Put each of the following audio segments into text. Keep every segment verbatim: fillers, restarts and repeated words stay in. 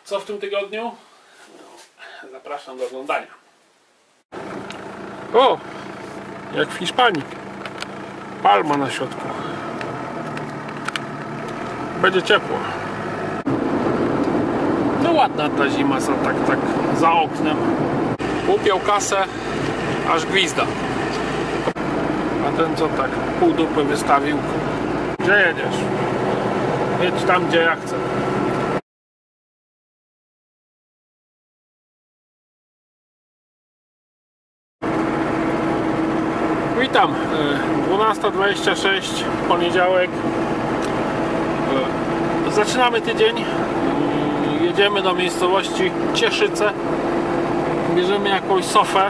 Co w tym tygodniu? Zapraszam do oglądania. O! Jak w Hiszpanii. Palma na środku. Będzie ciepło. No ładna ta zima, za, tak, tak za oknem. Upiął kasę, aż gwizda. A ten co tak pół dupy wystawił. Gdzie jedziesz? Jedź tam, gdzie ja chcę. Witam, dwunasta dwadzieścia sześć, poniedziałek. Zaczynamy tydzień. Jedziemy do miejscowości Cieszyce. Bierzemy jakąś sofę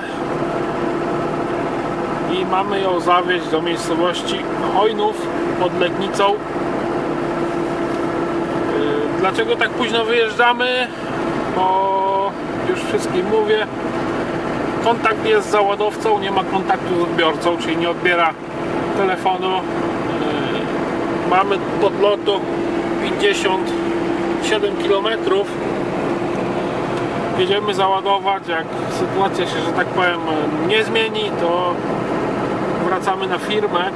i mamy ją zawieźć do miejscowości Chojnów pod Legnicą. Dlaczego tak późno wyjeżdżamy? Bo już wszystkim mówię, kontakt jest z załadowcą, nie ma kontaktu z odbiorcą, czyli nie odbiera telefonu. Mamy podlotu pięćdziesiąt siedem kilometrów. Jedziemy załadować. Jak sytuacja się, że tak powiem, nie zmieni, to wracamy na firmę.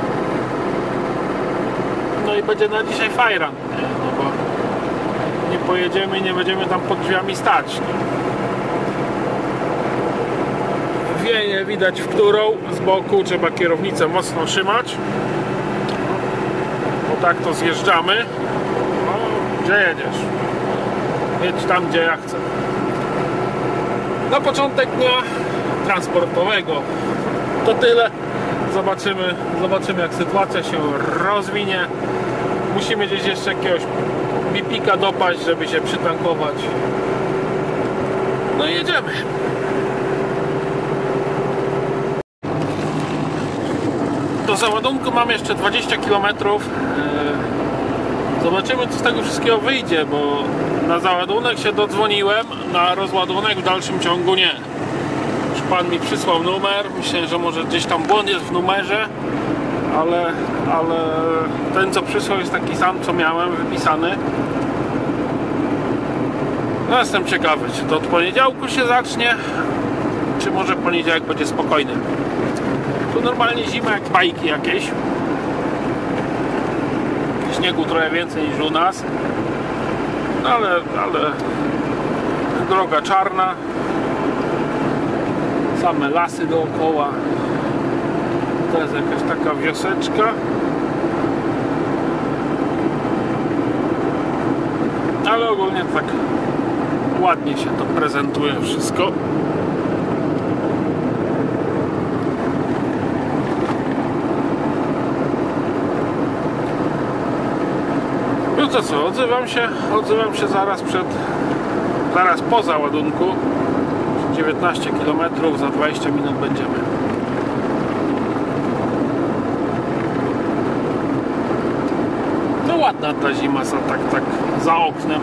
No i będzie na dzisiaj fajran, nie? No bo nie pojedziemy i nie będziemy tam pod drzwiami stać. Wieje widać w którą, z boku trzeba kierownicę mocno trzymać, bo tak to zjeżdżamy. No, gdzie jedziesz? Jedź tam, gdzie ja chcę. Na początek dnia transportowego to tyle. Zobaczymy, zobaczymy jak sytuacja się rozwinie. Musimy gdzieś jeszcze jakiegoś bipika dopaść, żeby się przytankować. No i jedziemy. Do załadunku mam jeszcze dwadzieścia kilometrów. Zobaczymy, co z tego wszystkiego wyjdzie, bo na załadunek się dodzwoniłem, na rozładunek w dalszym ciągu nie. Już pan mi przysłał numer, myślę, że może gdzieś tam błąd jest w numerze, ale, ale ten co przysłał jest taki sam, co miałem wypisany. No jestem ciekawy, czy to od poniedziałku się zacznie, czy może poniedziałek będzie spokojny. Tu normalnie zima jak bajki jakieś. Śniegu trochę więcej niż u nas, ale, ale droga czarna, same lasy dookoła. To jest jakaś taka wioseczka, ale ogólnie tak ładnie się to prezentuje wszystko. No to co, odzywam się, odzywam się zaraz przed, zaraz po załadunku. dziewiętnaście kilometrów, za dwadzieścia minut będziemy. No ładna ta zima, za, tak, tak za oknem.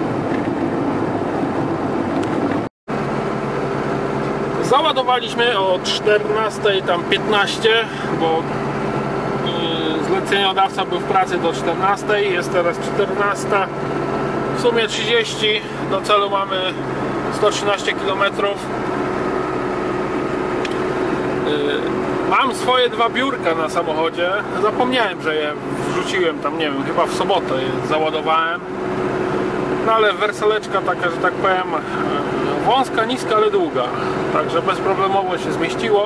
Załadowaliśmy o czternastej piętnaście, bo zleceniodawca był w pracy do czternastej, jest teraz czternasta, w sumie trzydzieści, do celu mamy sto trzynaście kilometrów. Mam swoje dwa biurka na samochodzie, zapomniałem, że je wrzuciłem tam, nie wiem, chyba w sobotę je załadowałem. No ale wersaleczka taka, że tak powiem, wąska, niska, ale długa, także bezproblemowo się zmieściło.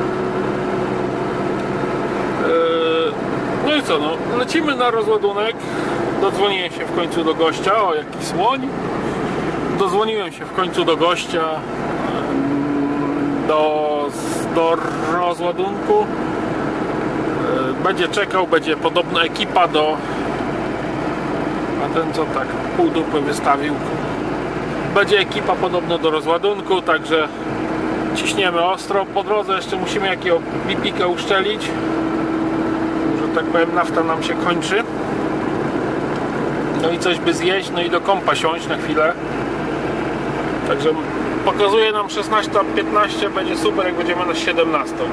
No i co, no, lecimy na rozładunek. Dodzwoniłem się w końcu do gościa. O, jaki słoń. Dodzwoniłem się w końcu do gościa do, do rozładunku. Będzie czekał, będzie podobna ekipa do... A ten co tak pół dupy wystawił. Będzie ekipa podobno do rozładunku, także ciśniemy ostro. Po drodze jeszcze musimy jakiego bipika uszczelić. Tak powiem, nafta nam się kończy. No i coś by zjeść, no i do kompa siąść na chwilę. Także pokazuje nam szesnasta piętnaście, będzie super jak będziemy na siedemnastą.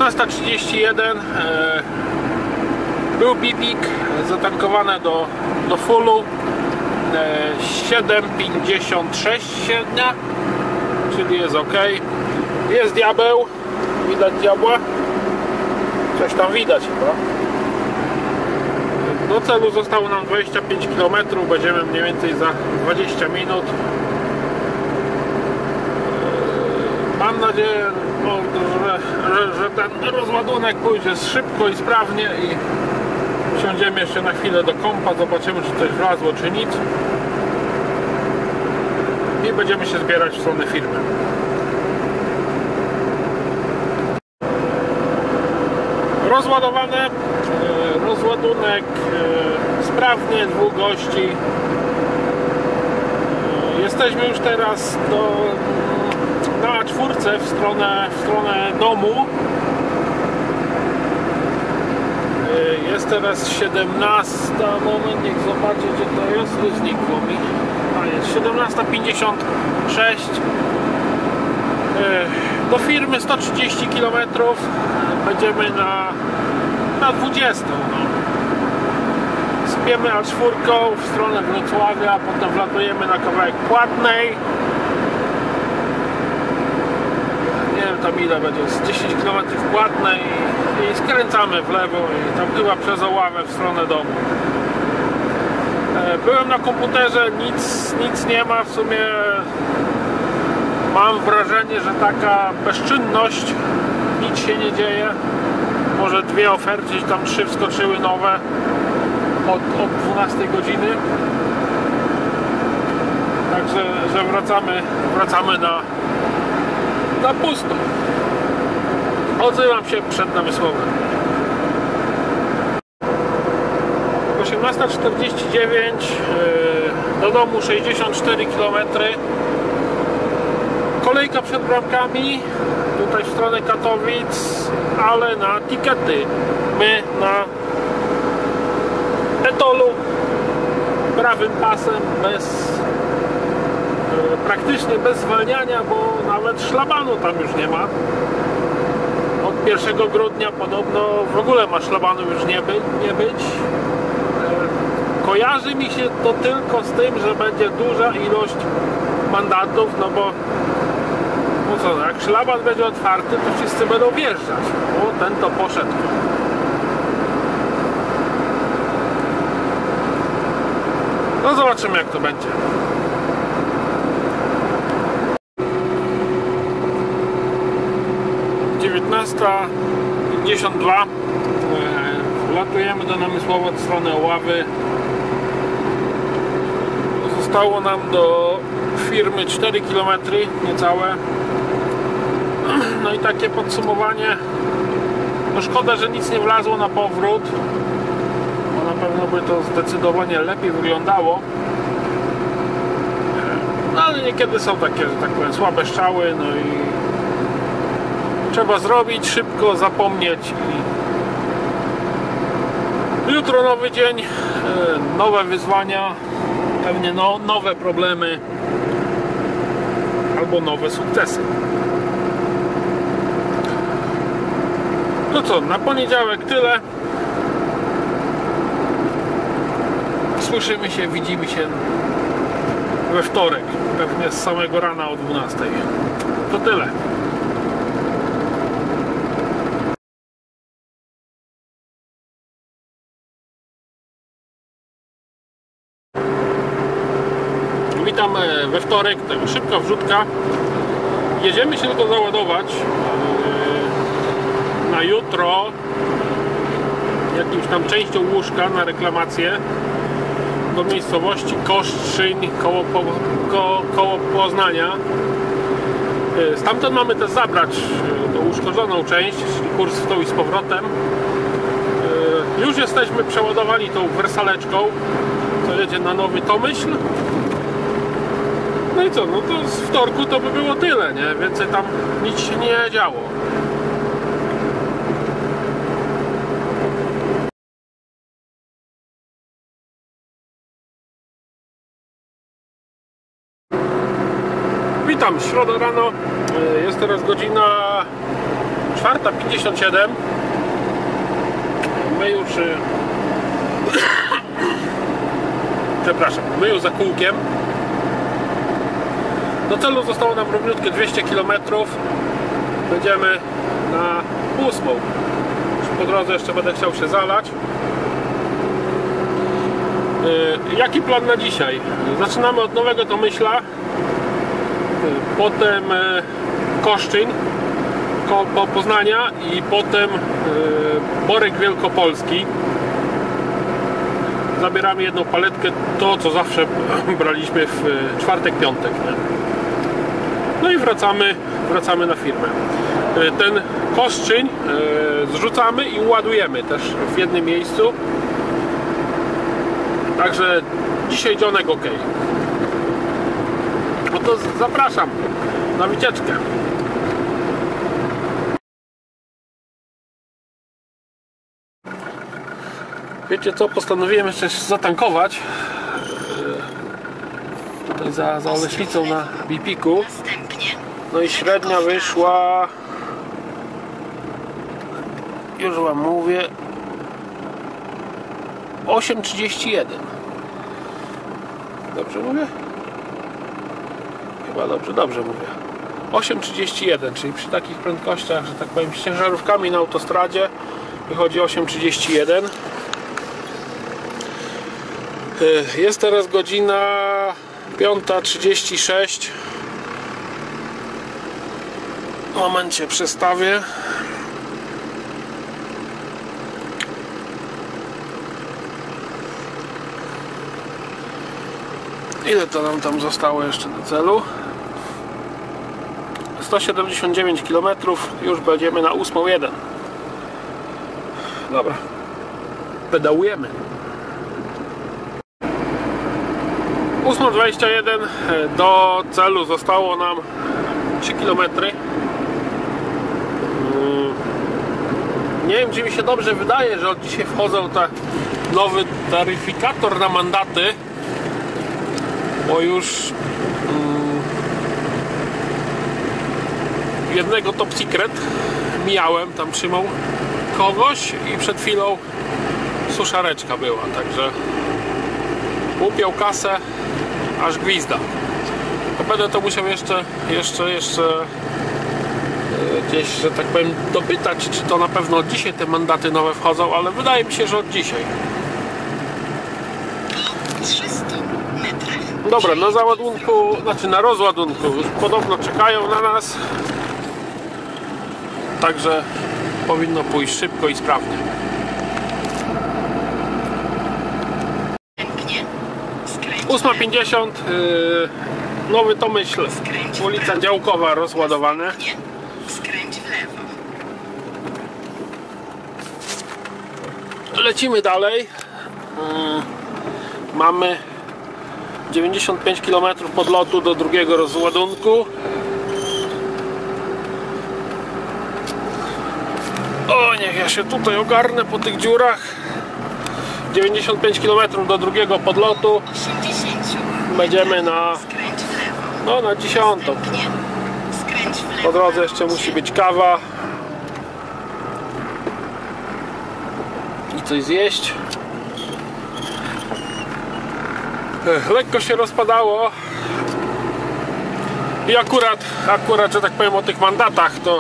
szesnasta trzydzieści jeden. Był bipik, zatankowane do, do fullu. siedem pięćdziesiąt sześć średnia, czyli jest ok. Jest diabeł, widać diabła, coś tam widać chyba. Do celu zostało nam dwadzieścia pięć kilometrów, będziemy mniej więcej za dwadzieścia minut. Mam nadzieję, no, że, że, że ten rozładunek pójdzie szybko i sprawnie i wsiądziemy jeszcze na chwilę do kompa, zobaczymy, czy coś wlazło, czy nic. I będziemy się zbierać w stronę firmy. Rozładowane, rozładunek sprawnie, dwóch gości. Jesteśmy już teraz do, na czwórce w stronę, w stronę domu. Jest teraz siedemnasta, moment, niech zobaczę, gdzie to jest, znikło mi. A jest siedemnasta pięćdziesiąt sześć. Do firmy sto trzydzieści kilometrów. Będziemy na, na dwudziestą. No. Spiemy A cztery w stronę Wrocławia, potem wlatujemy na kawałek Płatnej. Nie wiem tam ile będzie, z dziesięć kilometrów Płatnej i skręcamy w lewo i tam chyba przez Oławę w stronę domu. Byłem na komputerze, nic, nic nie ma w sumie. Mam wrażenie, że taka bezczynność, nic się nie dzieje. Może dwie oferty, tam trzy wskoczyły nowe od, od dwunastej godziny. Także że wracamy, wracamy na, na pusto. Odzywam się przed Namysłowem. osiemnasta czterdzieści dziewięć, do domu sześćdziesiąt cztery kilometry. Kolejka przed bramkami, tutaj w stronę Katowic, ale na tikety. My na etolu, prawym pasem, bez, praktycznie bez zwalniania, bo nawet szlabanu tam już nie ma. Od pierwszego grudnia podobno w ogóle ma szlabanu już nie, by, nie być. Kojarzy mi się to tylko z tym, że będzie duża ilość mandatów, no bo no co, jak szlaban będzie otwarty, to wszyscy będą wjeżdżać. O, ten to poszedł. No zobaczymy, jak to będzie. dziewiętnasta pięćdziesiąt dwa. Wlatujemy do Namysłowa od strony Oławy. Zostało nam do firmy cztery kilometry niecałe. No i takie podsumowanie. No szkoda, że nic nie wlazło na powrót, bo na pewno by to zdecydowanie lepiej wyglądało. No ale niekiedy są takie, że tak powiem, słabe strzały, no i trzeba zrobić szybko, zapomnieć i jutro nowy dzień, nowe wyzwania, pewnie no, nowe problemy albo nowe sukcesy. To co, na poniedziałek tyle. Słyszymy się, widzimy się we wtorek, pewnie z samego rana o dwunastej. To tyle. Witam we wtorek, tak szybka wrzutka. Jedziemy się tylko załadować na jutro jakimś tam częścią łóżka na reklamację do miejscowości Kostrzyń koło, po, ko, koło Poznania. Stamtąd mamy też zabrać tą uszkodzoną część, czyli kurs w tą i z powrotem. Już jesteśmy przeładowani tą wersaleczką, co jedzie na Nowy Tomyśl. No i co, no to z wtorku to by było tyle, nie? Więcej tam nic się nie działo. Witam, środa rano, jest teraz godzina czwarta pięćdziesiąt siedem. My już przepraszam, my już za kółkiem. Do celu zostało nam równiutkie dwieście kilometrów. Będziemy na ósmą. Po drodze jeszcze będę chciał się zalać. Yy, jaki plan na dzisiaj? Zaczynamy od Nowego Tomyśla, yy, potem yy, Koszczyn ko po Poznania i potem yy, Borek Wielkopolski. Zabieramy jedną paletkę, to co zawsze braliśmy w yy, czwartek, piątek, nie? No i wracamy, wracamy na firmę. Yy, ten Koszczyn yy, zrzucamy i ładujemy też w jednym miejscu. Także dzisiaj dzionek ok. No to zapraszam na wycieczkę. Wiecie co? Postanowiłem jeszcze zatankować tutaj za, za Oleśnicą na Bipiku. No i średnia wyszła, już wam mówię, osiem trzydzieści jeden. Dobrze mówię? Chyba dobrze, dobrze mówię. osiem trzydzieści jeden, czyli przy takich prędkościach, że tak powiem, z ciężarówkami na autostradzie wychodzi osiem trzydzieści jeden. Jest teraz godzina piąta trzydzieści sześć. W momencie przestawię. Ile to nam tam zostało jeszcze do celu? sto siedemdziesiąt dziewięć kilometrów. Już będziemy na ósmą jeden. Dobra. Pedałujemy. ósma dwadzieścia jeden. Do celu zostało nam trzy kilometry. Nie wiem, czy mi się dobrze wydaje, że od dzisiaj wchodzą te nowy taryfikator na mandaty. Bo już mm, jednego Top Secret mijałem, tam trzymał kogoś i przed chwilą suszareczka była, także łupiał kasę aż gwizda. To będę to musiał jeszcze jeszcze, jeszcze gdzieś, że tak powiem, dopytać, czy to na pewno od dzisiaj te mandaty nowe wchodzą, ale wydaje mi się, że od dzisiaj. Dobra, na załadunku, znaczy na rozładunku już podobno czekają na nas. Także powinno pójść szybko i sprawnie. ósma pięćdziesiąt, yy, Nowy Tomyśl, ulica Działkowa, rozładowane. Lecimy dalej. Yy, mamy dziewięćdziesiąt pięć kilometrów podlotu do drugiego rozładunku. O, niech ja się tutaj ogarnę po tych dziurach. dziewięćdziesiąt pięć kilometrów do drugiego podlotu. Będziemy na no na dziesiątą. Po drodze jeszcze musi być kawa i coś zjeść. Lekko się rozpadało i akurat, akurat, że tak powiem, o tych mandatach, to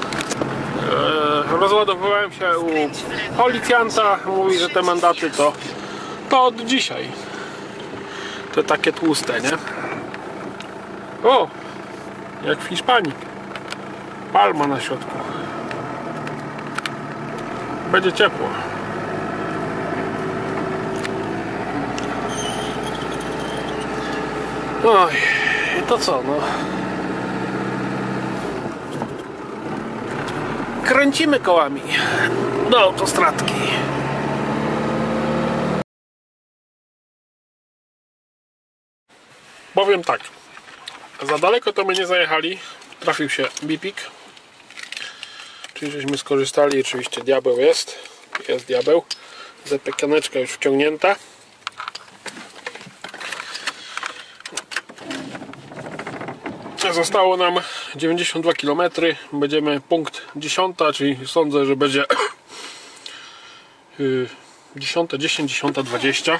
e, rozładowywałem się u policjanta. Mówi, że te mandaty to, to od dzisiaj. To takie tłuste, nie? O! Jak w Hiszpanii. Palma na środku. Będzie ciepło. Oj, i to co, no? Kręcimy kołami do autostradki. Powiem tak, za daleko to my nie zajechali. Trafił się Bipik, czyli żeśmy skorzystali. Oczywiście diabeł jest, jest diabeł. Zapiekaneczka już wciągnięta. Zostało nam dziewięćdziesiąt dwa kilometry. Będziemy punkt dziesiąta, czyli sądzę, że będzie dziesiąta dziesięć, dziesiąta dwadzieścia.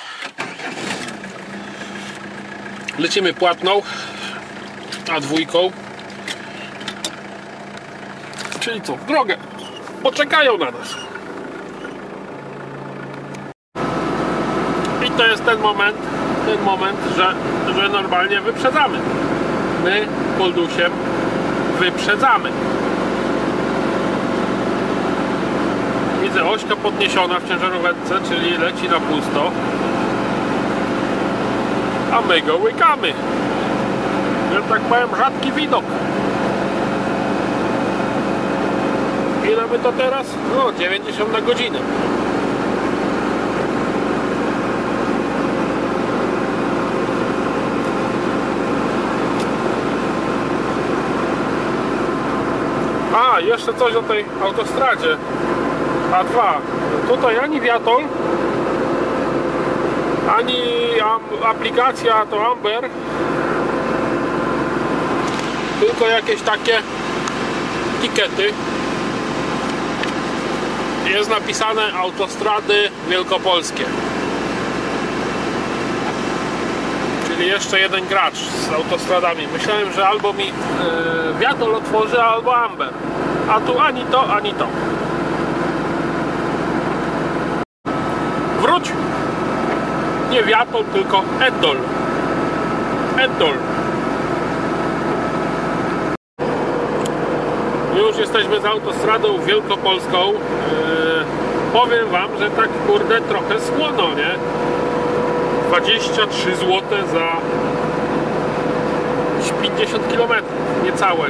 Lecimy płatną A dwójką. Czyli co? W drogę. Poczekają na nas. I to jest ten moment, ten moment, że, że normalnie wyprzedzamy. My Poldusiem wyprzedzamy. Widzę ośka podniesiona w ciężarówce, czyli leci na pusto. A my go łykamy. Że tak powiem, rzadki widok. Ile my to teraz? No, dziewięćdziesiąt na godzinę. A, jeszcze coś o tej autostradzie A dwa. Tutaj ani Viator, ani aplikacja to Amber, tylko jakieś takie tikety. Jest napisane autostrady wielkopolskie. Czyli jeszcze jeden gracz z autostradami. Myślałem, że albo mi yy, Viator otworzy, albo Amber. A tu ani to, ani to. Wróć! Nie Viator, tylko Eddol. Eddol. Już jesteśmy za autostradą wielkopolską. Yy, powiem wam, że tak kurde trochę słono, nie? dwadzieścia trzy złote za pięćdziesiąt kilometrów, niecałe.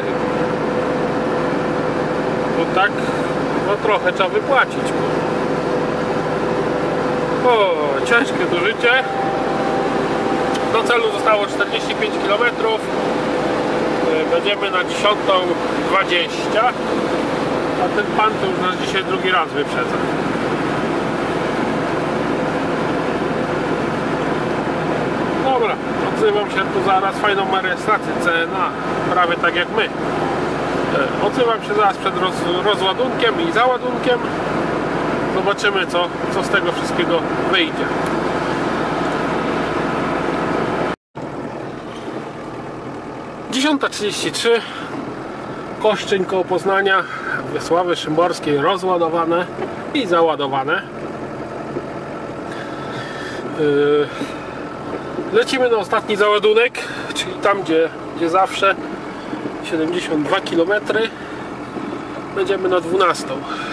Bo tak, no trochę trzeba wypłacić. O, ciężkie to życie. Do celu zostało czterdzieści pięć kilometrów. Będziemy na dziesiątą dwadzieścia. A ten pan to już nas dzisiaj drugi raz wyprzedza. Dobra, odzywam się tu zaraz, fajną ma rejestrację C N A, prawie tak jak my. Odzywam się zaraz przed roz, rozładunkiem i załadunkiem. Zobaczymy co, co z tego wszystkiego wyjdzie. dziesiąta trzydzieści trzy. Koszczyn koło Poznania, Wiesławy Szymborskiej rozładowane i załadowane. Yy, lecimy na ostatni załadunek, czyli tam gdzie, gdzie zawsze, siedemdziesiąt dwa kilometry. Będziemy na dwunastą.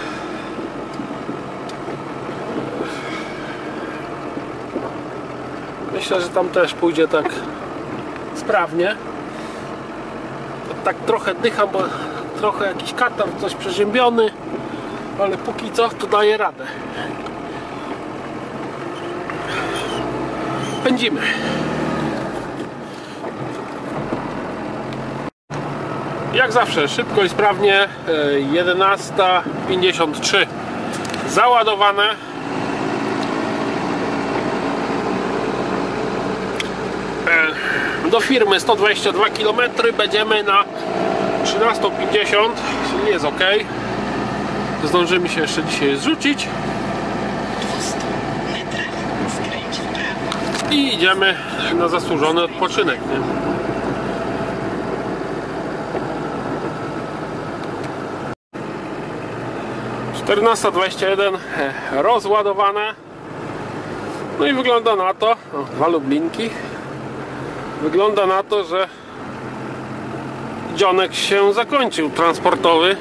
Myślę, że tam też pójdzie tak sprawnie. Tak trochę dycham, bo trochę jakiś katar, coś przeziębiony, ale póki co to daje radę. Pędzimy. Jak zawsze szybko i sprawnie. Jedenasta pięćdziesiąt trzy załadowane. Do firmy sto dwadzieścia dwa kilometry, będziemy na trzynastą pięćdziesiąt, czyli jest ok. Zdążymy się jeszcze dzisiaj zrzucić i idziemy na zasłużony odpoczynek, nie? czternasta dwadzieścia jeden rozładowane. No i wygląda na to, o, dwa lublinki. Wygląda na to, że dzionek się zakończył transportowy.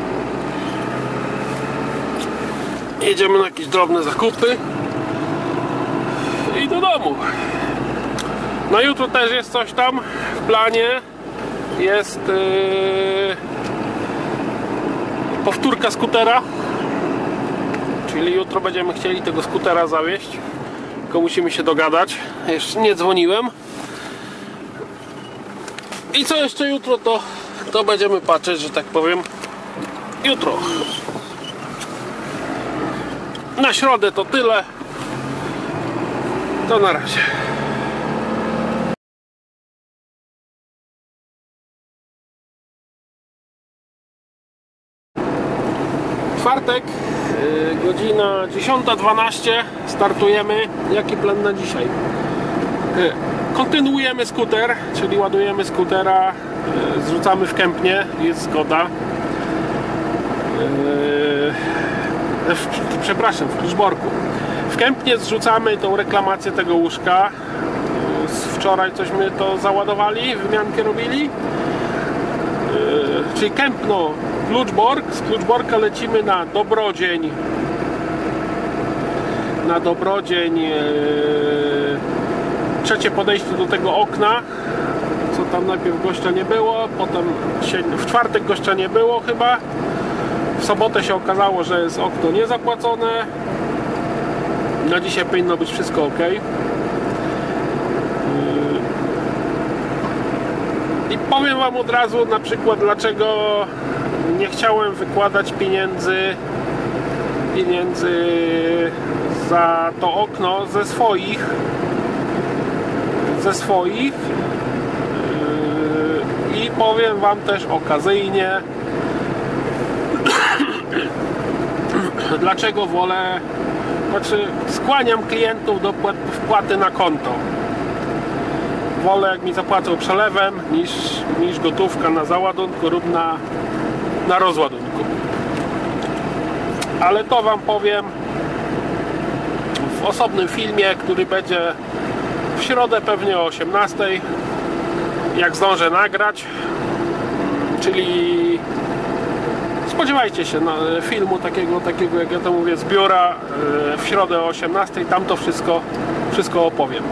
Jedziemy na jakieś drobne zakupy i do domu. Na jutro też jest coś tam w planie. Jest yy, powtórka skutera. Czyli jutro będziemy chcieli tego skutera zawieźć. Tylko musimy się dogadać. Jeszcze nie dzwoniłem. I co jeszcze jutro, to, to będziemy patrzeć, że tak powiem, jutro. Na środę to tyle. To na razie. Godzina dziesiąta dwanaście, startujemy. Jaki plan na dzisiaj? Kontynuujemy skuter, czyli ładujemy skutera, zrzucamy w Kępnie, jest zgoda. W, przepraszam, w Kluczborku. W Kępnie zrzucamy tą reklamację tego łóżka. Wczoraj cośmy to załadowali, wymiankę robili. Czyli Kępno, Kluczbork. Z Kluczborka lecimy na Dobrodzień. Na Dobrodzień. Trzecie podejście do tego okna, co tam najpierw gościa nie było, potem się, w czwartek gościa nie było chyba, w sobotę się okazało, że jest okno niezapłacone. Na dzisiaj powinno być wszystko ok. I powiem wam od razu na przykład, dlaczego nie chciałem wykładać pieniędzy pieniędzy za to okno ze swoich ze swoich yy, i powiem wam też okazyjnie dlaczego wolę, znaczy skłaniam klientów do wpłaty na konto. Wolę, jak mi zapłacą przelewem, niż, niż gotówka na załadunku lub na, na rozładunku. Ale to wam powiem w osobnym filmie, który będzie w środę pewnie o osiemnastej, jak zdążę nagrać, czyli spodziewajcie się na filmu takiego, takiego jak ja to mówię, z biura w środę o osiemnastej, tam to wszystko, wszystko opowiem.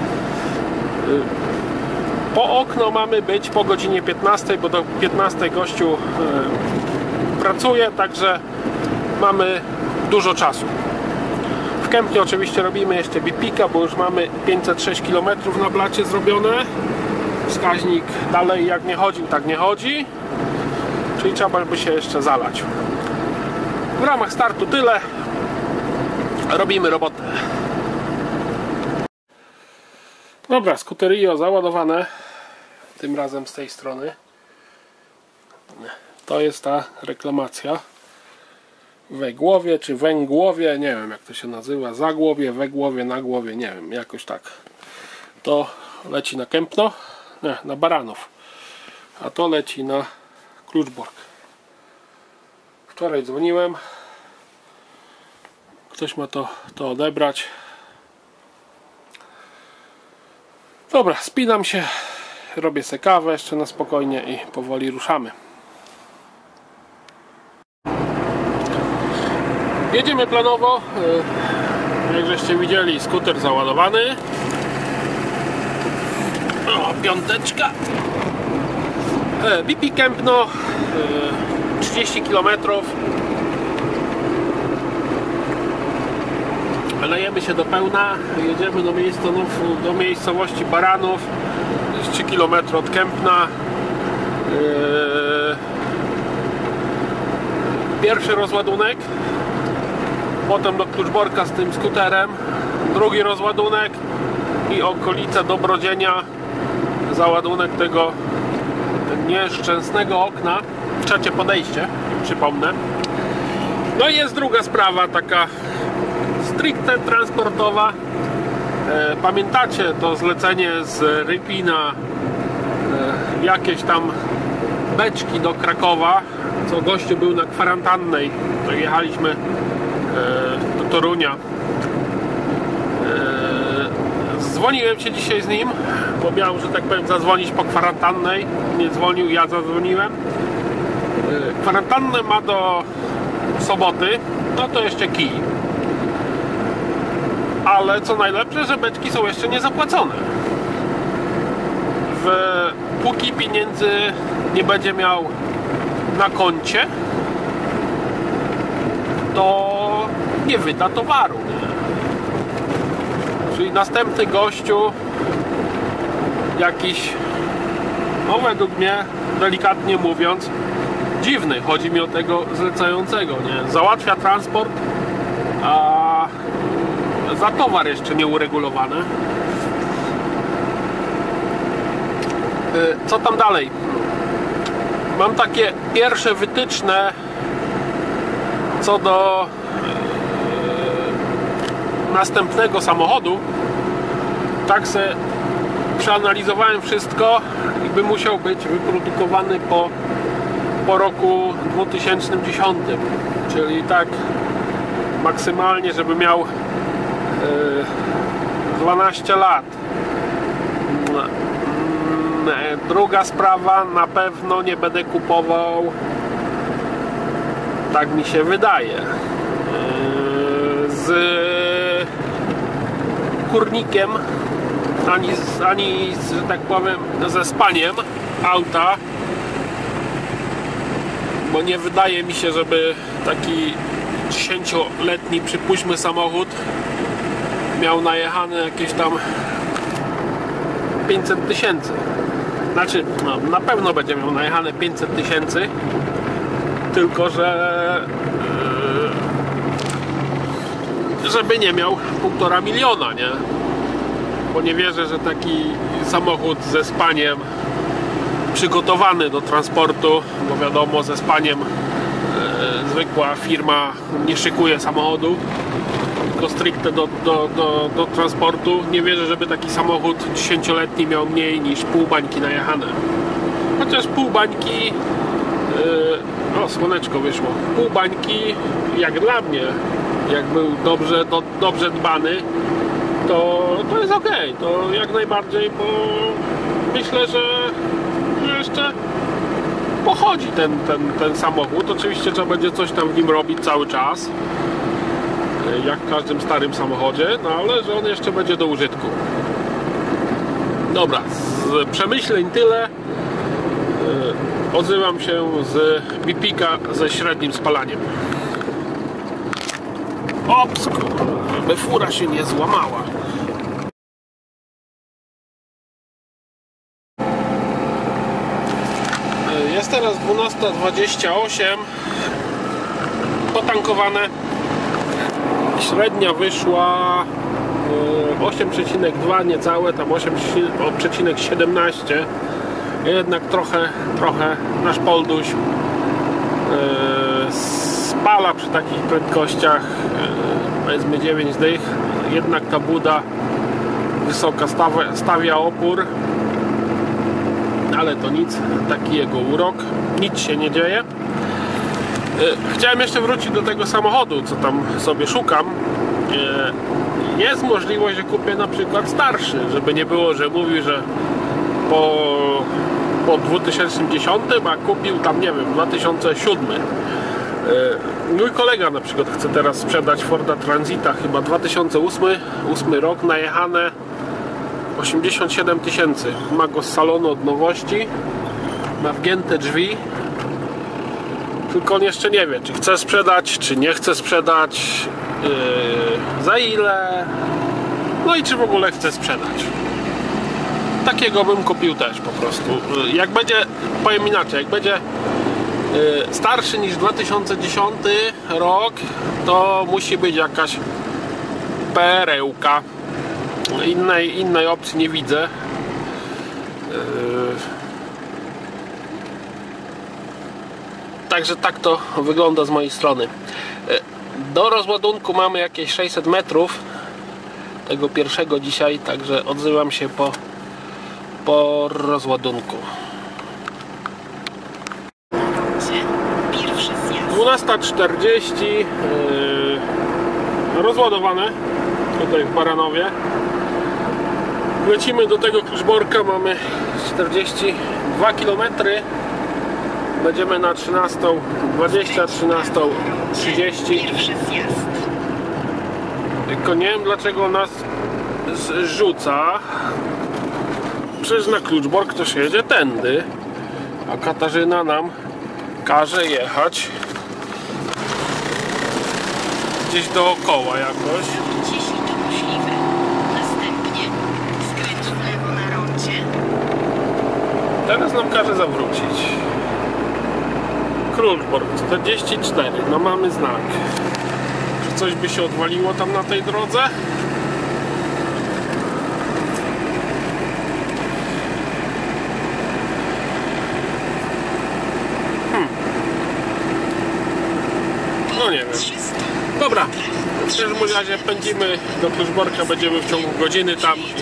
Po okno mamy być po godzinie piętnastej, bo do piętnastej gościu pracuje, także mamy dużo czasu. W Kępnie oczywiście robimy jeszcze bipika, bo już mamy pięćset sześć kilometrów na blacie zrobione. Wskaźnik dalej jak nie chodził, tak nie chodzi. Czyli trzeba by się jeszcze zalać. W ramach startu tyle. Robimy robotę. Dobra, skuterio załadowane. Tym razem z tej strony. To jest ta reklamacja. We głowie czy węgłowie, nie wiem jak to się nazywa, za głowie, we głowie, na głowie, nie wiem, jakoś tak. To leci na Kępno, nie, na Baranów, a to leci na Kluczbork. Wczoraj dzwoniłem, ktoś ma to, to odebrać. Dobra, spinam się, robię se kawę jeszcze na spokojnie i powoli ruszamy. Jedziemy planowo, jak żeście widzieli, skuter załadowany. O, piąteczka. B P Kępno, trzydzieści kilometrów. Lejemy się do pełna, jedziemy do, miejscowów, do miejscowości Baranów, trzy kilometry od Kępna. Pierwszy rozładunek, potem do Kluczborka z tym skuterem, drugi rozładunek i okolice Dobrodzienia, załadunek tego nieszczęsnego okna, trzecie podejście, przypomnę. No i jest druga sprawa, taka stricte transportowa. Pamiętacie to zlecenie z Rypina, jakieś tam beczki do Krakowa, co gościu był na kwarantannej, to jechaliśmy do Torunia. Dzwoniłem się dzisiaj z nim, bo miał, że tak powiem, zadzwonić po kwarantannej. Nie dzwonił, ja zadzwoniłem. Kwarantannę ma do soboty, no to jeszcze kij. Ale co najlepsze, że beczki są jeszcze nie zapłacone. W, póki pieniędzy nie będzie miał na koncie, to nie wyda towaru. Nie? Czyli następny gościu jakiś, no według mnie, delikatnie mówiąc, dziwny. Chodzi mi o tego zlecającego, nie? Załatwia transport, a za towar jeszcze nie uregulowany. Co tam dalej? Mam takie pierwsze wytyczne Co do yy, następnego samochodu, tak se przeanalizowałem wszystko i by musiał być wyprodukowany po, po roku dwa tysiące dziesiątym, czyli tak maksymalnie, żeby miał yy, dwanaście lat. Druga sprawa, na pewno nie będę kupował, tak mi się wydaje, z kurnikiem, ani, z, ani że tak powiem, ze spaniem auta, bo nie wydaje mi się, żeby taki dziesięcioletni, przypuśćmy, samochód miał najechane jakieś tam pięćset tysięcy. Znaczy, no, na pewno będzie miał najechane pięćset tysięcy, tylko że yy, żeby nie miał półtora miliona, nie? Bo nie wierzę, że taki samochód ze spaniem przygotowany do transportu, bo wiadomo, ze spaniem yy, zwykła firma nie szykuje samochodu, tylko stricte do, do, do, do transportu. Nie wierzę, żeby taki samochód dziesięcioletni miał mniej niż pół bańki najechane. Chociaż pół bańki, yy, o, słoneczko wyszło, pół bańki, jak dla mnie, jak był dobrze, do, dobrze dbany, to, to jest ok, to jak najbardziej, bo myślę, że, że jeszcze pochodzi ten, ten, ten samochód. Oczywiście trzeba będzie coś tam w nim robić cały czas, jak w każdym starym samochodzie, no ale że on jeszcze będzie do użytku. Dobra, z przemyśleń tyle. Odzywam się z Bipika ze średnim spalaniem. Ops, by fura się nie złamała. Jest teraz dwunasta dwadzieścia osiem. Potankowane. Średnia wyszła osiem przecinek dwa niecałe, tam osiem przecinek siedemnaście. Jednak trochę, trochę nasz Polduś spala przy takich prędkościach, powiedzmy dziewięć dych. Jednak ta buda wysoka stawia, stawia opór, ale to nic, taki jego urok, nic się nie dzieje. Chciałem jeszcze wrócić do tego samochodu, co tam sobie szukam. Jest możliwość, że kupię na przykład starszy, żeby nie było, że mówi, że po, po dwa tysiące dziesiątym, a kupił tam, nie wiem, dwa tysiące siódmym. Mój kolega na przykład chce teraz sprzedać Forda Transita, chyba dwa tysiące ósmy, ósmy rok, najechane osiemdziesiąt siedem tysięcy. Ma go z salonu od nowości, ma wgięte drzwi. Tylko on jeszcze nie wie, czy chce sprzedać, czy nie chce sprzedać, yy, za ile, no i czy w ogóle chce sprzedać. Takiego bym kupił też po prostu. Jak będzie, powiem inaczej, jak będzie yy, starszy niż dwa tysiące dziesiąty rok, to musi być jakaś perełka. Innej, innej opcji nie widzę. Yy, Także tak to wygląda z mojej strony. Do rozładunku mamy jakieś sześćset metrów. Tego pierwszego dzisiaj, także odzywam się po, po rozładunku. dwunasta czterdzieści yy, rozładowane tutaj w Baranowie. Lecimy do tego Kluczborka, mamy czterdzieści dwa kilometry. Będziemy na trzynasta dwadzieścia, trzynasta trzydzieści. Tylko nie wiem, dlaczego nas zrzuca. Przecież na Kluczbork to się jedzie tędy, a Katarzyna nam każe jechać gdzieś dookoła jakoś. Ciśnij do możliwe. Następnie skręć w lewo na rondzie. Teraz nam każe zawrócić. Kluczbork czterdzieści cztery, no mamy znak. Czy coś by się odwaliło tam na tej drodze? Hmm. No nie wiem. Dobra, w każdym razie pędzimy do Kluczborka, będziemy w ciągu godziny tam i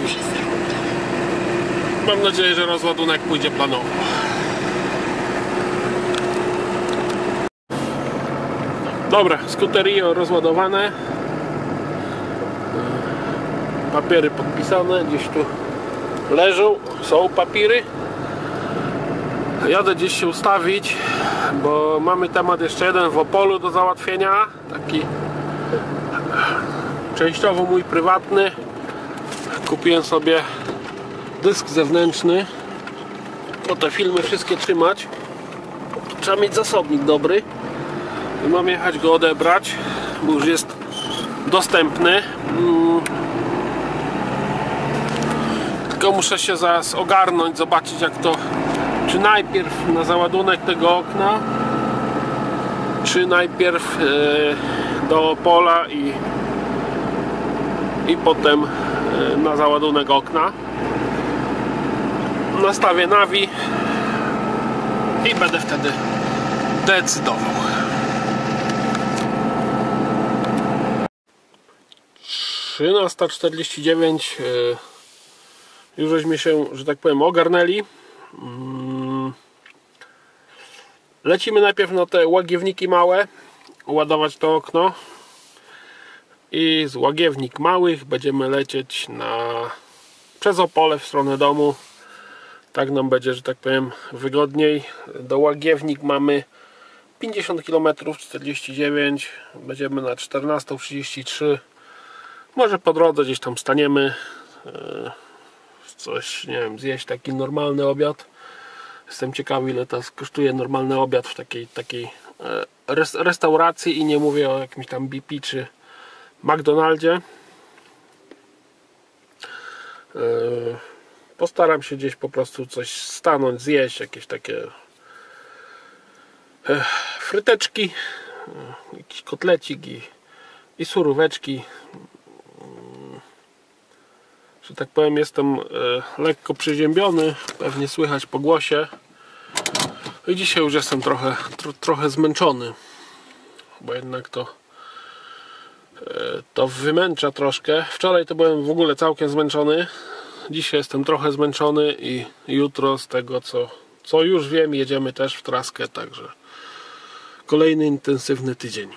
mam nadzieję, że rozładunek pójdzie planowo. Dobra, skuterio rozładowane, papiery podpisane, gdzieś tu leżą, są papiery. Jadę gdzieś się ustawić, bo mamy temat jeszcze jeden w Opolu do załatwienia, taki częściowo mój prywatny. Kupiłem sobie dysk zewnętrzny, po te filmy wszystkie trzymać. Trzeba mieć zasobnik dobry i mam jechać go odebrać, bo już jest dostępny. Tylko muszę się zaraz ogarnąć, zobaczyć jak to, czy najpierw na załadunek tego okna, czy najpierw yy, do Opola i, i potem yy, na załadunek okna. Nastawię nawi i będę wtedy decydował. trzynasta czterdzieści dziewięć, yy, już żeśmy się, że tak powiem, ogarnęli. Lecimy najpierw na te łagiewniki małe, ładować to okno i z łagiewnik małych będziemy lecieć na przez Opole w stronę domu. Tak nam będzie, że tak powiem, wygodniej. Do Łagiewnik mamy pięćdziesiąt kilometrów, czterdzieści dziewięć, będziemy na czternastą trzydzieści trzy. Może po drodze gdzieś tam staniemy, coś, nie wiem, zjeść taki normalny obiad. Jestem ciekawy, ile to kosztuje normalny obiad w takiej, takiej restauracji i nie mówię o jakimś tam B P czy McDonaldzie. Postaram się gdzieś po prostu coś stanąć, zjeść, jakieś takie fryteczki, jakiś kotlecik i, i suróweczki. Że tak powiem, jestem lekko przeziębiony, pewnie słychać po głosie. I dzisiaj już jestem trochę, tro, trochę zmęczony, bo jednak to to wymęcza troszkę. Wczoraj to byłem w ogóle całkiem zmęczony. Dzisiaj jestem trochę zmęczony i jutro z tego co, co już wiem, jedziemy też w traskę, także kolejny intensywny tydzień.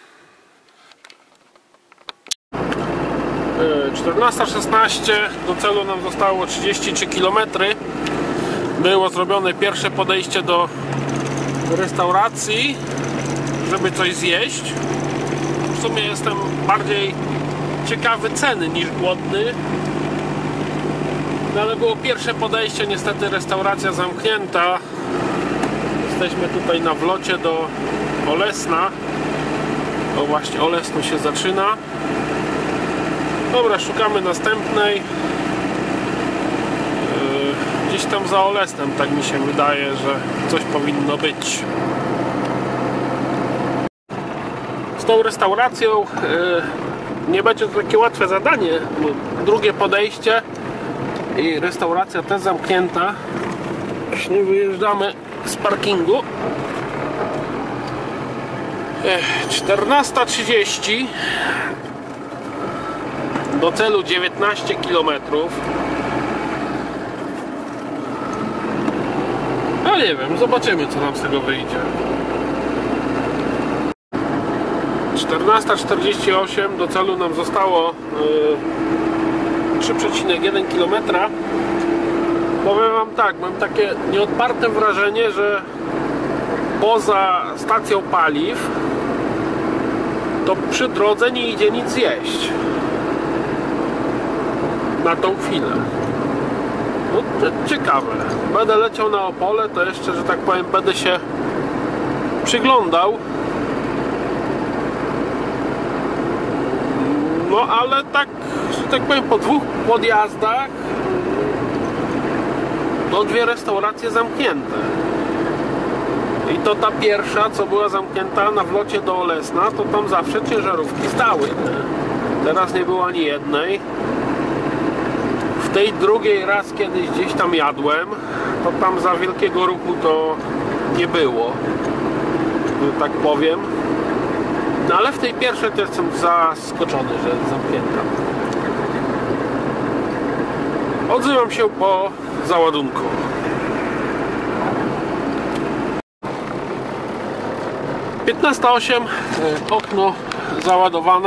czternasta szesnaście, do celu nam zostało trzydzieści trzy kilometry. Było zrobione pierwsze podejście do restauracji, żeby coś zjeść. W sumie jestem bardziej ciekawy ceny niż głodny. No ale było pierwsze podejście, niestety restauracja zamknięta. Jesteśmy tutaj na wlocie do Olesna. O, właśnie Olesno się zaczyna. Dobra, szukamy następnej. Yy, gdzieś tam za Olesnem, tak mi się wydaje, że coś powinno być. Z tą restauracją yy, nie będzie to takie łatwe zadanie, bo drugie podejście i restauracja też zamknięta. Właśnie wyjeżdżamy z parkingu. czternasta trzydzieści, do celu dziewiętnaście kilometrów. No nie wiem, zobaczymy co nam z tego wyjdzie. czternasta czterdzieści osiem, do celu nam zostało yy, trzy przecinek jeden kilometra. Powiem wam tak, mam takie nieodparte wrażenie, że poza stacją paliw to przy drodze nie idzie nic jeść na tą chwilę. No to ciekawe. Będę leciał na Opole, to jeszcze, że tak powiem, będę się przyglądał. No ale tak, że tak powiem, po dwóch podjazdach no dwie restauracje zamknięte. I to ta pierwsza, co była zamknięta na wlocie do Olesna, to tam zawsze ciężarówki stały. Teraz nie było ani jednej. W tej drugiej raz kiedyś gdzieś tam jadłem, to tam za wielkiego ruchu to nie było, że tak powiem. No ale w tej pierwszej to jestem zaskoczony, że jest zamknięta. Odzywam się po załadunku. piętnasta osiem, okno załadowane.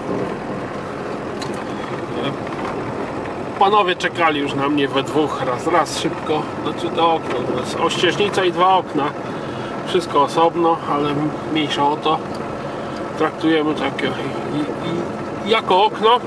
Panowie czekali już na mnie we dwóch, raz, raz szybko. Znaczy to okno, to jest ościeżnica i dwa okna. Wszystko osobno, ale mniejsza o to. Traktujemy to jako, i, i, jako okno.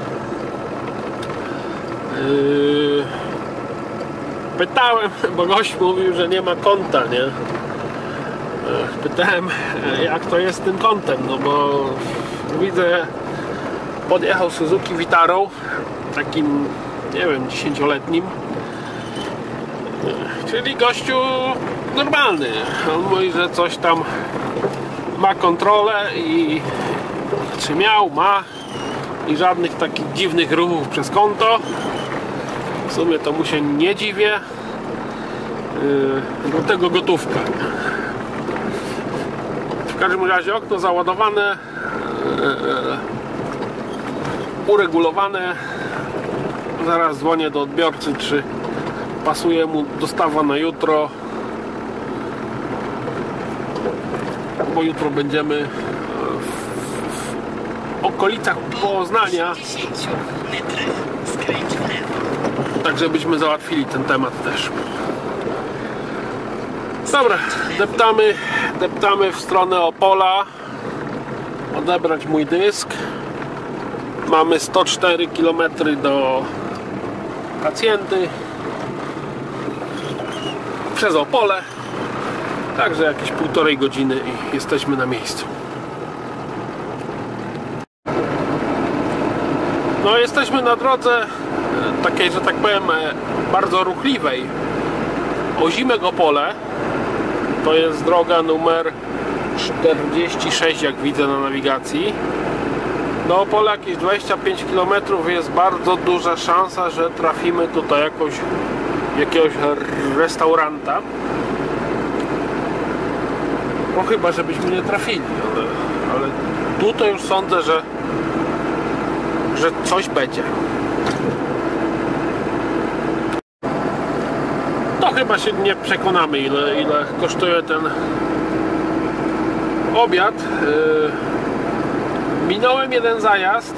Yy, pytałem, bo gość mówił, że nie ma kąta, nie? Pytałem, jak to jest z tym kątem, no bo widzę, podjechał Suzuki Vitarą, takim, nie wiem, dziesięcioletnim, czyli gościu normalny. On mówi, że coś tam ma kontrolę i czy miał, ma i żadnych takich dziwnych ruchów przez konto. W sumie to mu się nie dziwię, yy, do tego gotówka. W każdym razie okno załadowane, uregulowane. Zaraz dzwonię do odbiorcy, czy pasuje mu dostawa na jutro, bo jutro będziemy w okolicach Poznania, tak żebyśmy załatwili ten temat też. Dobra, deptamy, deptamy w stronę Opola, odebrać mój dysk. Mamy sto cztery kilometry do Hacjendy przez Opole, także jakieś półtorej godziny i jesteśmy na miejscu. No, jesteśmy na drodze takiej, że tak powiem, bardzo ruchliwej. Ozimek Opole to jest droga numer czterdzieści sześć, jak widzę na nawigacji. Do Opola jakieś dwadzieścia pięć kilometrów. Jest bardzo duża szansa, że trafimy tutaj jakoś, jakiegoś restauranta. No chyba, żebyśmy nie trafili, ale, ale tutaj już sądzę, że, że coś będzie. To chyba się nie przekonamy, ile, ile kosztuje ten obiad. Yy, minąłem jeden zajazd.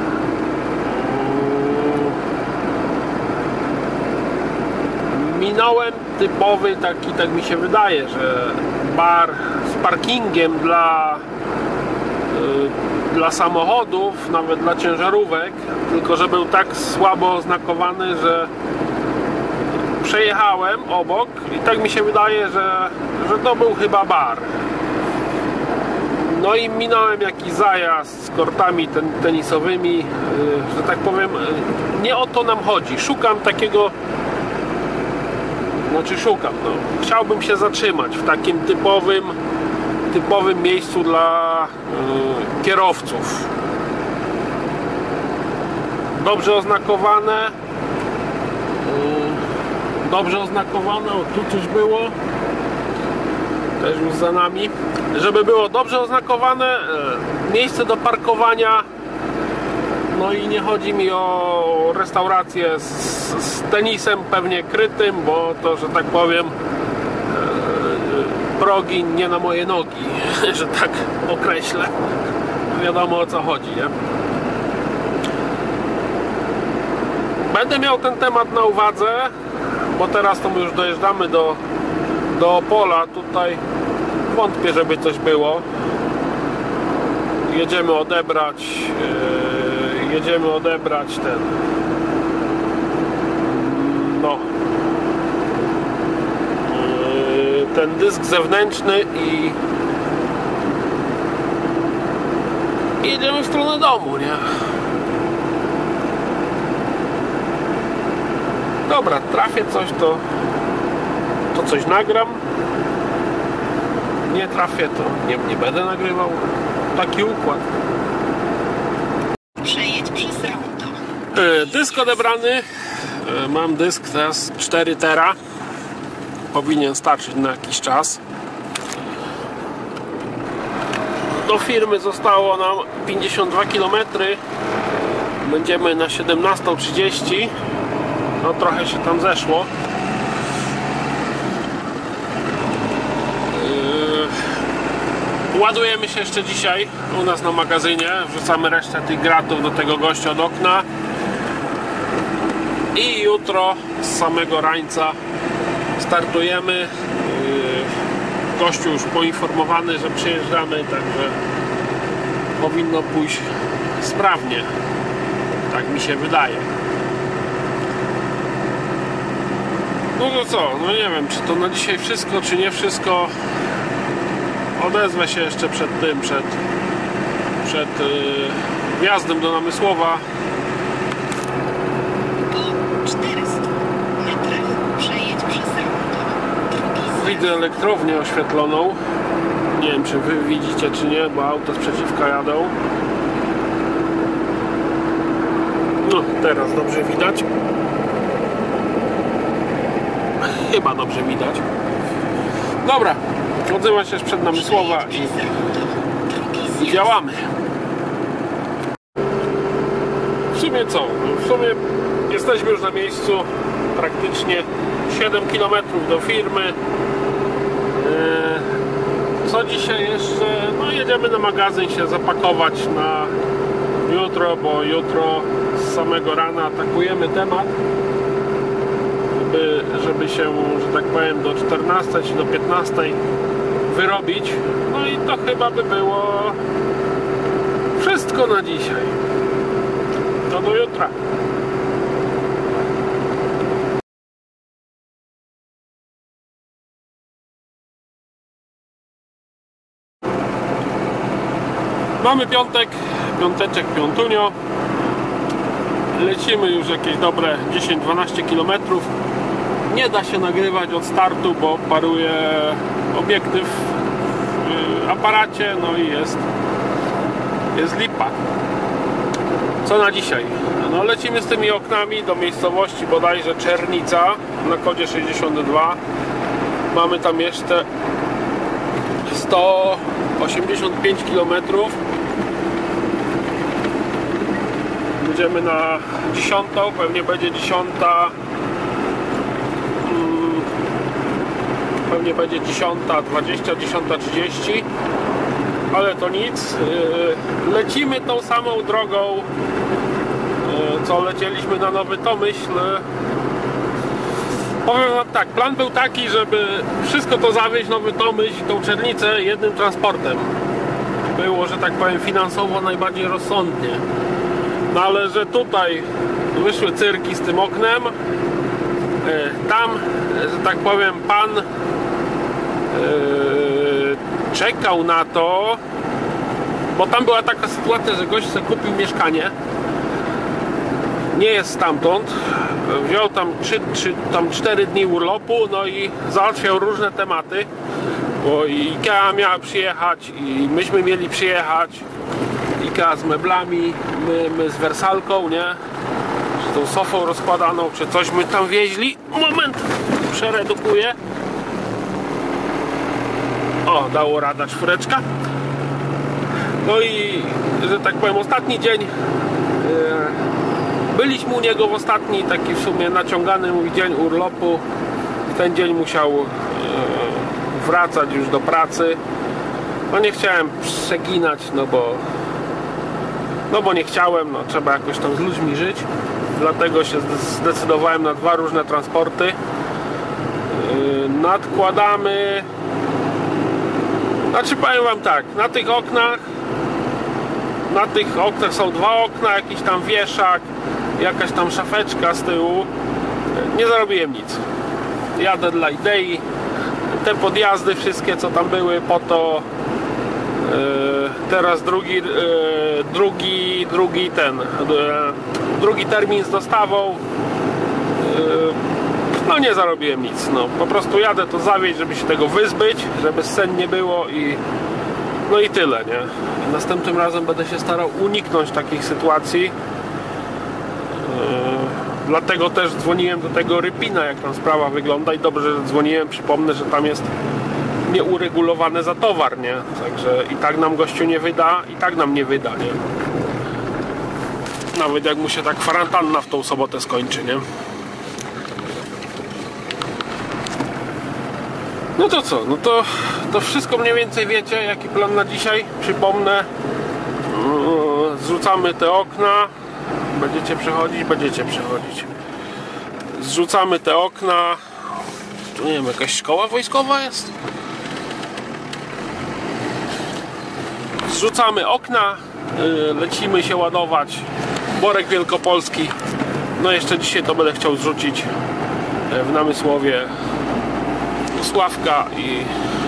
Yy, minąłem typowy taki, tak mi się wydaje, że bar z parkingiem dla yy, dla samochodów, nawet dla ciężarówek, tylko że był tak słabo oznakowany, że przejechałem obok i tak mi się wydaje, że, że to był chyba bar. No i minąłem jakiś zajazd z kortami ten, tenisowymi, yy, że tak powiem, yy, nie o to nam chodzi. Szukam takiego, znaczy szukam, no, chciałbym się zatrzymać w takim typowym typowym miejscu dla yy, kierowców. Dobrze oznakowane, yy, dobrze oznakowane, o, tu coś było, też już za nami, żeby było dobrze oznakowane, yy, miejsce do parkowania. No i nie chodzi mi o restaurację z, z tenisem pewnie krytym, bo to, że tak powiem, progi nie na moje nogi, że tak określę. Wiadomo, o co chodzi, nie? Będę miał ten temat na uwadze, bo teraz to my już dojeżdżamy do, do Opola. Tutaj wątpię, żeby coś było. Jedziemy odebrać yy, jedziemy odebrać ten no ten dysk zewnętrzny i i jedziemy w stronę domu, nie? Dobra, trafię coś, to to coś nagram. Nie trafię, to nie, nie będę nagrywał. Taki układ. Przejedź przez rondo. Yy, dysk odebrany. Yy, mam dysk teraz cztery tera. Powinien starczyć na jakiś czas. Do firmy zostało nam pięćdziesiąt dwa kilometry. Będziemy na siedemnastą trzydzieści. No trochę się tam zeszło. Yy, ładujemy się jeszcze dzisiaj u nas na magazynie. Wrzucamy resztę tych gratów do tego gościa od okna. I jutro z samego rańca startujemy. Yy, gościu już poinformowany, że przyjeżdżamy, także powinno pójść sprawnie. Tak mi się wydaje. No to co? No nie wiem, czy to na dzisiaj wszystko, czy nie wszystko. Odezwę się jeszcze przed tym, przed przed yy, wjazdem do Namysłowa. Po czterystu metrach przejedź przez auto. Widzę elektrownię oświetloną. Nie wiem, czy wy widzicie, czy nie, bo auto sprzeciwka jadą. No, teraz dobrze widać. Chyba dobrze widać. Dobra, odzywam się sprzed Namysłowa i, i działamy. W sumie co? W sumie jesteśmy już na miejscu. Praktycznie siedem kilometrów do firmy. Co dzisiaj jeszcze? No jedziemy na magazyn się zapakować na jutro, bo jutro z samego rana atakujemy temat, żeby, żeby się, że tak powiem, do czternastej czy do piętnastej wyrobić. No i to chyba by było wszystko na dzisiaj. To do jutra. Mamy piątek, piąteczek, piątunio. Lecimy już jakieś dobre dziesięć dwanaście kilometrów. Nie da się nagrywać od startu, bo paruje obiektyw w aparacie, no i jest jest lipa. Co na dzisiaj? No lecimy z tymi oknami do miejscowości bodajże Czernica na kodzie sześćdziesiąt dwa. Mamy tam jeszcze sto osiemdziesiąt pięć kilometrów. Będziemy na dziesiątą, pewnie będzie dziesiąta. Hmm, pewnie będzie dziesiąta dwadzieścia, dziesiąta trzydzieści. Ale to nic. Lecimy tą samą drogą, co lecieliśmy na Nowy Tomyśl. Powiem wam tak, plan był taki, żeby wszystko to zawieźć, Nowy Tomyśl i tą Czernicę jednym transportem. Było, że tak powiem, finansowo najbardziej rozsądnie. No ale że tutaj wyszły cyrki z tym oknem, tam, że tak powiem, pan czekał na to, bo tam była taka sytuacja, że gość sobie kupił mieszkanie, nie jest stamtąd, wziął tam, trzy, trzy, tam cztery dni urlopu, no i załatwiał różne tematy, bo i IKEA miała przyjechać i myśmy mieli przyjechać, IKEA z meblami, my, my z wersalką, nie? Z tą sofą rozkładaną, czy coś my tam wieźli. Moment, przeredukuję. O, dało rada czwóreczka. No i, że tak powiem, ostatni dzień, yy, byliśmy u niego w ostatni, taki w sumie naciągany mój dzień urlopu. W ten dzień musiał yy, wracać już do pracy. No nie chciałem przeginać, no bo no bo nie chciałem, no trzeba jakoś tam z ludźmi żyć. Dlatego się zdecydowałem na dwa różne transporty. Yy, nadkładamy. Znaczy powiem wam tak, na tych oknach na tych oknach są dwa okna, jakiś tam wieszak, jakaś tam szafeczka z tyłu. Nie zarobiłem nic. Jadę dla idei. Te podjazdy wszystkie, co tam były, po to yy, teraz drugi yy, drugi drugi ten yy, drugi termin z dostawą. Yy, no nie zarobiłem nic, no po prostu jadę to zawieźć, żeby się tego wyzbyć, żeby scen nie było i no i tyle, nie? Następnym razem będę się starał uniknąć takich sytuacji. Yy, dlatego też dzwoniłem do tego Rypina, jak tam sprawa wygląda, i dobrze, że dzwoniłem. Przypomnę, że tam jest nieuregulowane za towar, nie? Także i tak nam gościu nie wyda, i tak nam nie wyda, nie? Nawet jak mu się ta kwarantanna w tą sobotę skończy, nie? No to co? No to, to wszystko mniej więcej wiecie, jaki plan na dzisiaj. Przypomnę, zrzucamy te okna. Będziecie przechodzić? Będziecie przechodzić. Zrzucamy te okna. Tu nie wiem, jakaś szkoła wojskowa jest? Zrzucamy okna, lecimy się ładować. Borek Wielkopolski. No jeszcze dzisiaj to będę chciał zrzucić w Namysłowie Sławka i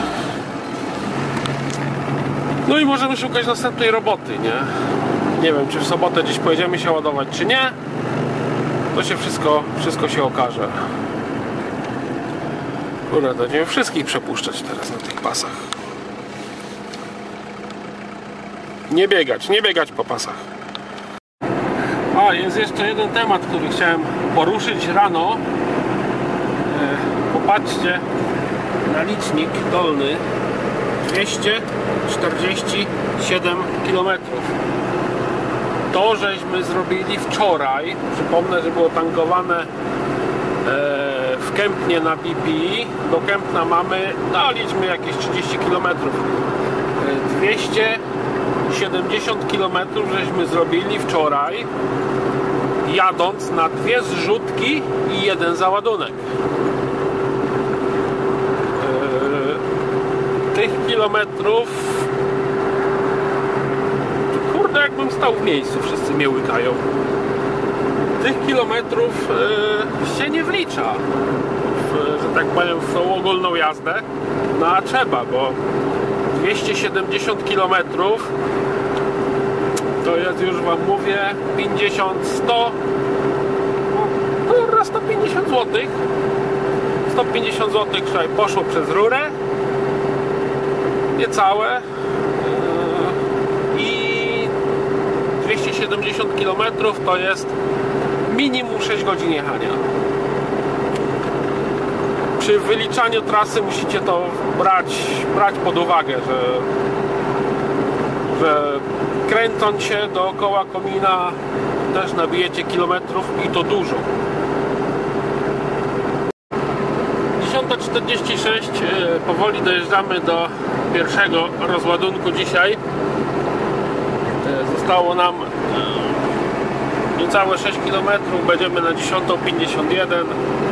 no i możemy szukać następnej roboty, nie? Nie wiem, czy w sobotę gdzieś pojedziemy się ładować, czy nie. To się wszystko, wszystko się okaże. Kurde, to nie wszystkich przepuszczać teraz na tych pasach. Nie biegać, nie biegać po pasach. A, jest jeszcze jeden temat, który chciałem poruszyć rano. Popatrzcie na licznik dolny. Dwieście czterdzieści siedem kilometrów. To żeśmy zrobili wczoraj. Przypomnę, że było tankowane w Kępnie na B P. Do Kępna mamy, no liczmy jakieś trzydzieści kilometrów. dwieście siedemdziesiąt kilometrów żeśmy zrobili wczoraj, jadąc na dwie zrzutki i jeden załadunek. Tych kilometrów, kurde, jakbym stał w miejscu, wszyscy mnie łykają. Tych kilometrów yy, się nie wlicza w, że tak powiem, w tą ogólną jazdę. No a trzeba, bo dwieście siedemdziesiąt kilometrów to jest, już wam mówię, pięćdziesiąt, sto, no, sto pięćdziesiąt złotych. sto pięćdziesiąt złotych tutaj poszło przez rurę. Niecałe. I dwieście siedemdziesiąt kilometrów to jest minimum sześć godzin jechania. Przy wyliczaniu trasy musicie to brać, brać pod uwagę, że, że kręcąc się dookoła komina też nabijecie kilometrów i to dużo. dziesiąta czterdzieści sześć, powoli dojeżdżamy do pierwszego rozładunku dzisiaj. Zostało nam niecałe sześć kilometrów, będziemy na dziesiątą pięćdziesiąt jeden.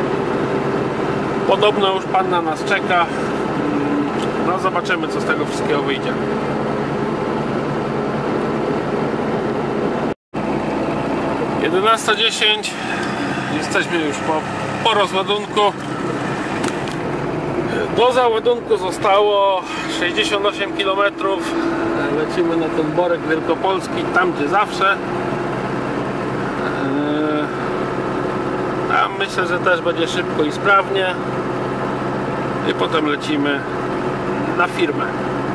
Podobno już pan na nas czeka. No zobaczymy, co z tego wszystkiego wyjdzie. jedenasta dziesięć. Jesteśmy już po, po rozładunku. Do załadunku zostało sześćdziesiąt osiem kilometrów. Lecimy na ten Borek Wielkopolski, tam gdzie zawsze. Tam myślę, że też będzie szybko i sprawnie. I potem lecimy na firmę.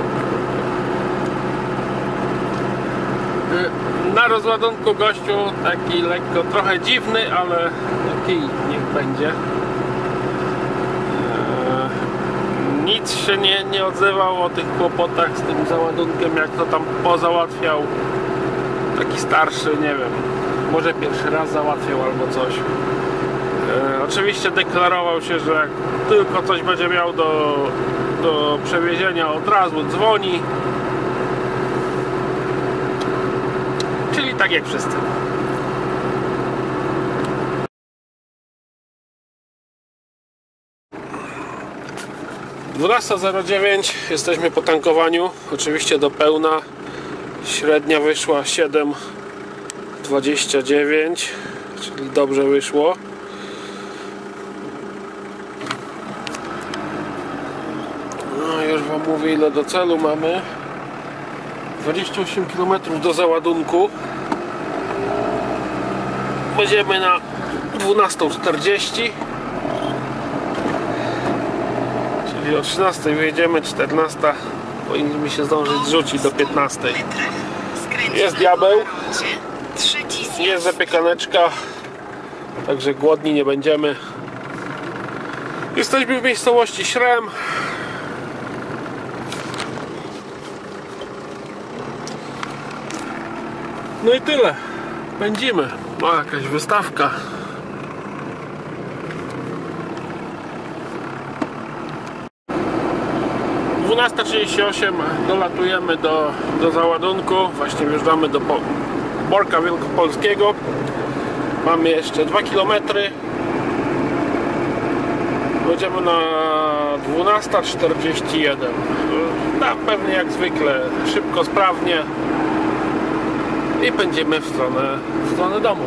Na rozładunku gościu taki lekko trochę dziwny, ale taki niech będzie. Nic się nie, nie odzywał o tych kłopotach z tym załadunkiem, jak to tam pozałatwiał. Taki starszy, nie wiem, może pierwszy raz załatwiał albo coś. E, oczywiście deklarował się, że jak tylko coś będzie miał do, do przewiezienia, od razu dzwoni. Czyli tak jak wszyscy. dwunasta zero dziewięć, jesteśmy po tankowaniu, oczywiście do pełna. Średnia wyszła siedem dwadzieścia dziewięć, czyli dobrze wyszło. No już wam mówię, ile do celu mamy. dwadzieścia osiem kilometrów do załadunku. Będziemy na dwunastą czterdzieści. Czyli o trzynastej wyjedziemy, czternasta. Powinniśmy się zdążyć zrzucić do piętnastej. Jest diabeł. Jest zapiekaneczka. Także głodni nie będziemy. Jesteśmy w miejscowości Śrem. No i tyle. Pędzimy. O, jakaś wystawka. dwunasta trzydzieści osiem dolatujemy do, do załadunku. Właśnie wjeżdżamy do Borka Wielkopolskiego. Mamy jeszcze dwa kilometry. Będziemy na dwunasta czterdzieści jeden. Tam pewnie jak zwykle szybko, sprawnie i pędzimy w stronę, w stronę domu.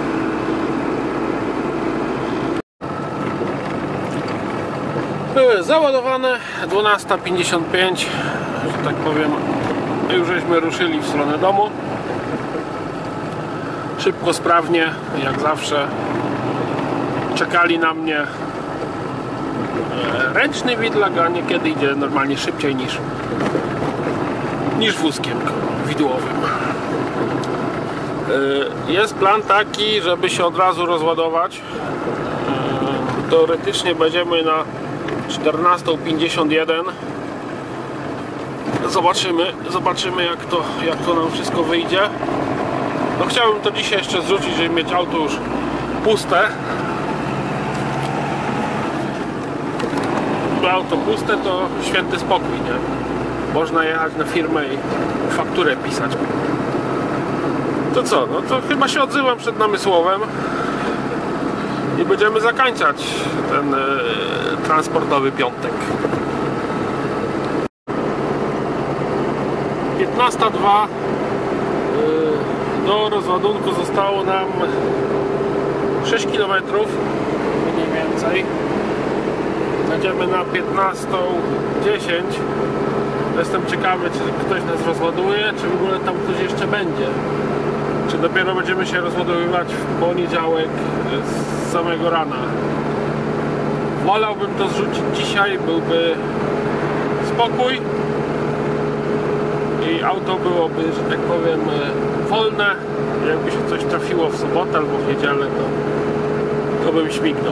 Były załadowane. Dwunasta pięćdziesiąt pięć, że tak powiem, już żeśmy ruszyli w stronę domu. Szybko, sprawnie, jak zawsze. Czekali na mnie. Ręczny widlak, a niekiedy idzie normalnie szybciej niż niż wózkiem widłowym. Jest plan taki, żeby się od razu rozładować. Teoretycznie będziemy na czternastą pięćdziesiąt jeden. Zobaczymy, zobaczymy jak to, jak to nam wszystko wyjdzie. No chciałbym to dzisiaj jeszcze zrzucić, żeby mieć auto już puste. Auto puste to święty spokój, nie? Można jechać na firmę i fakturę pisać. To co? No to chyba się odzywam przed namysłowem i będziemy zakończać ten e, transportowy piątek. piętnasta dwa. Do rozładunku zostało nam sześć kilometrów mniej więcej. Będziemy na piętnastą dziesięć. Jestem ciekawy, czy ktoś nas rozładuje, czy w ogóle tam ktoś jeszcze będzie. Czy dopiero będziemy się rozładowywać w poniedziałek z samego rana. Wolałbym to zrzucić dzisiaj, byłby spokój i auto byłoby, że tak powiem, wolne. Jakby się coś trafiło w sobotę albo w niedzielę, to, to bym śmignął.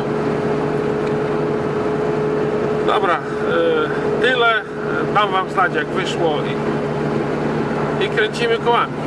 Dobra, tyle. Dam wam znać jak wyszło i, i kręcimy kołami.